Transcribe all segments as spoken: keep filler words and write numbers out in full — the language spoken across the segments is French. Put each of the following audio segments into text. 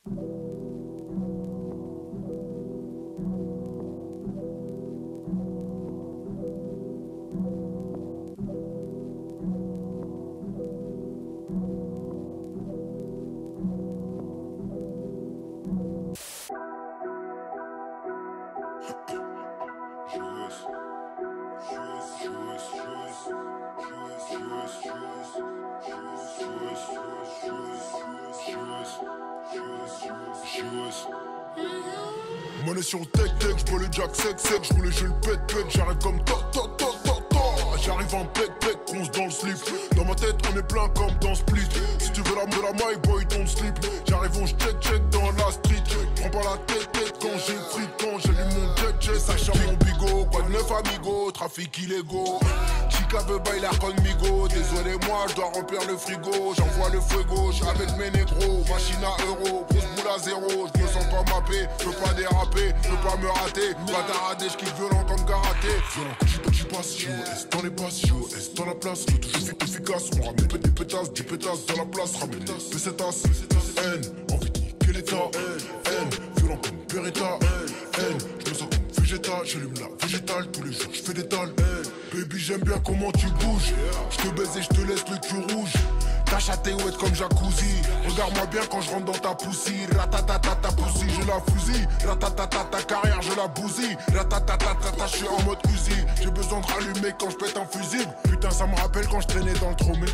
Monnaie sur le tech tech, j'bois le jack sec sec, j'roule et je le pète pète, j'arrive comme ta ta ta ta ta. J'arrive en pec pec, bronze dans le slip. Dans ma tête on est plein comme dans Split. Si tu veux la de la my boy don't slip. J'arrive on check check dans la street. Prends pas la tête tête quand j'ai free, quand j'allume mon jet jet. Ça charme mon bigot, quoi de neuf amigo, trafic illégaux. Chica veut bailler l'air migo. Désolé moi je dois remplir le frigo. J'envoie le feu gauche avec mes négros. Machine à euro, grosse boule à zéro. Je me sens pas mappé, je peux pas déraper, je peux pas me rater. Bataradé, je kiffe violent comme karaté. Violent quand j'y passe, j'y est dans les passes, j'y est dans la place. Le toujours efficace, on ramène des pétasses, dix pétasses dans la place. Ramène des pesetas, haine, envie de niquer l'état. Haine, violent comme Beretta. Haine, je me sens comme Vegeta. J'allume la végétale, tous les jours je fais des tales. Baby j'aime bien comment tu bouges. Je te baise et je te laisse le cul rouge. Ta chatte est ouette comme jacuzzi. Regarde-moi bien quand je rentre dans ta poussie. Ratatata ta poussie, je la fusille. Ratatata ta carrière, je la bousille. Ratatata je suis en mode Uzi. J'ai besoin de rallumer quand je pète un fusible. Putain ça me rappelle quand je traînais dans le tromé.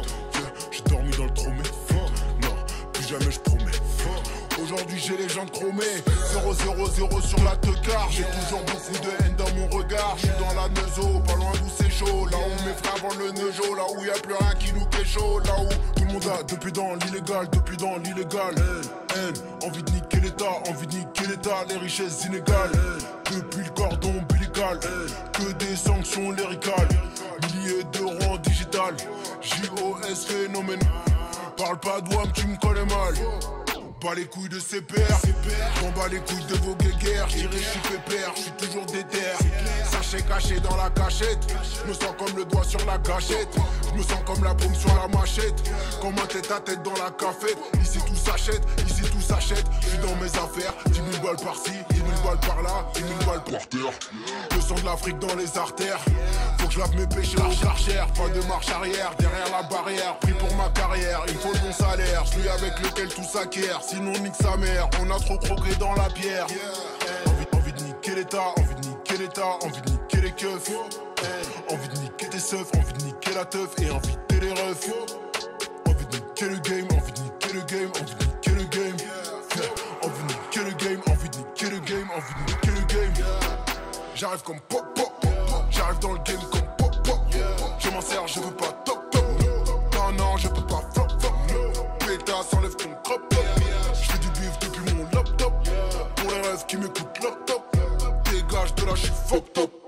J'ai dormi dans le tromé. Non, plus jamais je promets. Aujourd'hui j'ai les jambes chromées. Zéro zéro zéro sur la teucar. J'ai toujours beaucoup de haine dans mon regard. J'suis dans la neuzo, pas loin d'où c'est chaud. Là où mes frères vendent le neujo. Là où y'a plus rien qui nous chaud. Là où tout le monde a depuis dans l'illégal. Depuis dans l'illégal. Haine, haine, envie de niquer l'état. Envie de niquer l'état, les richesses inégales. Depuis le cordon ombilical. Que des sanctions lyricales. Milliers d'euros en digital. J O S phénomène. Parle pas de WAM, tu me connais mal. Pas les couilles de C P R, j'en bats les couilles de vos guéguerres. J'dirais j'suis pépère, j'suis toujours déter. Sachet caché dans la cachette. J'me sens comme le doigt sur la gâchette. J'me sens comme la paume sur la machette. Comme un tête à tête dans la cafette. Ici tout s'achète, ici tout s'achète. J'suis dans mes affaires, dix mille balles par-ci, dix mille balles par-là, dix mille balles par terre. Le sang de l'Afrique dans les artères. Faut que je lave mes péchés aux archères. Pas de marche arrière, derrière la barrière. Pris pour ma carrière, il me faut le bon salaire. Celui avec lequel tout s'acquiert. Sinon nique sa mère, on a trop croqué dans la pierre. Envie, envie de niquer l'état, envie de niquer l'état, envie de niquer les keufs. Envie de niquer tes seufs, envie de niquer la teuf et envie de les refs. Envie de niquer le game, envie de niquer le game, envie de niquer le game. Envie de niquer le game, envie de niquer le game, envie de niquer le game. J'arrive comme pop pop, j'arrive dans le game comme pop pop. Je m'en sers, je veux pas top top. Non non, je peux pas flop flop. Pétasse, enlève ton crop top. J'fais du bif depuis mon laptop. Pour les rêves qui m'écoutent laptop. Dégage de là, j'suis fucked up.